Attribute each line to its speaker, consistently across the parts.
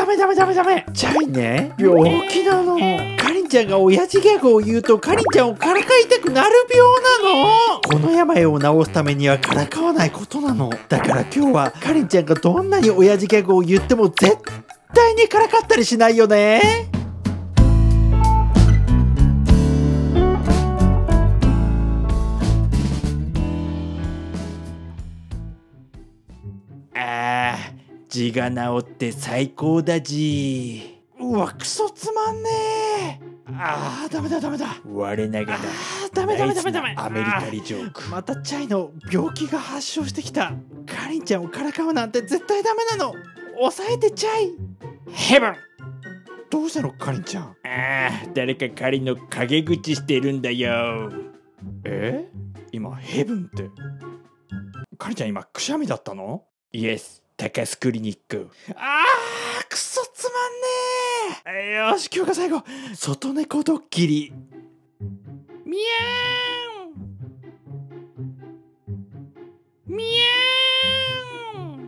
Speaker 1: ダメダメダメダメ。チャイね、病気なの。かりんちゃんが親父ギャグを言うとかりんちゃんをからかいたくなる病なの。この病を治すためにはからかわないことなの。だから今日はかりんちゃんがどんなに親父ギャグを言っても絶対にからかったりしないよね。字が治って最高だじ。うわ、クソつまんねえ。ダメだダメだ。我ながらダメダメダメダメ。アメリカリジョーク。またチャイの病気が発症してきた。かりんちゃんをからかうなんて絶対ダメなの。抑えてチャイ。ヘブン。どうしたのかりんちゃん。誰かかりんの陰口してるんだよ。今ヘブンってかりんちゃん今くしゃみだったの？イエス。高須クリニック。くそつまんねえ。よし、今日が最後。外猫ドッキリ。ミャーンミャーンミャン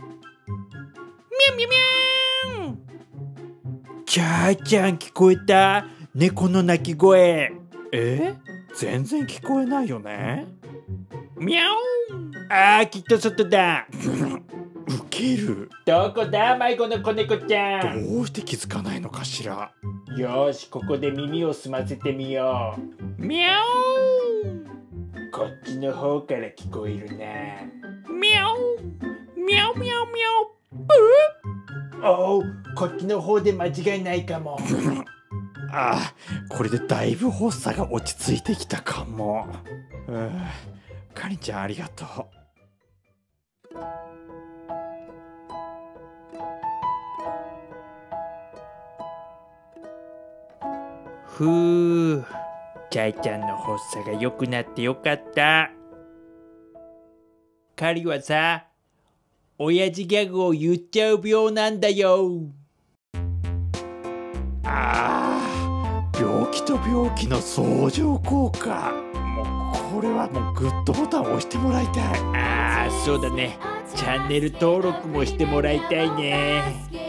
Speaker 1: ミャンミャーン。ちゃーちゃん聞こえた？猫の鳴き声。全然聞こえないよね。ミャオン。きっと外だ。ウケる。どこだ迷子の子猫ちゃん。どうして気づかないのかしら。よし、ここで耳を澄ませてみよう。ミャオ。こっちの方から聞こえるな。ミャオミャオミャオミャオ。こっちの方で間違いないかも。これでだいぶ発作が落ち着いてきたかも。かりんちゃんありがとう。チャイちゃんの発作が良くなってよかった。カリはさ、親父ギャグを言っちゃう病なんだよ。病気と病気の相乗効果。もうこれはもうグッドボタンを押してもらいたい。そうだね。チャンネル登録もしてもらいたいね。